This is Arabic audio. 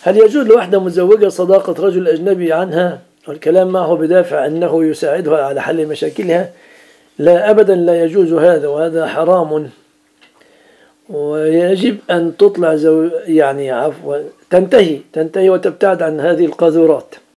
هل يجوز لوحدة متزوجة صداقة رجل أجنبي عنها والكلام معه بدافع أنه يساعدها على حل مشاكلها؟ لا أبدا، لا يجوز هذا، وهذا حرام. ويجب أن تطلع يعني عفوا تنتهي وتبتعد عن هذه القاذورات.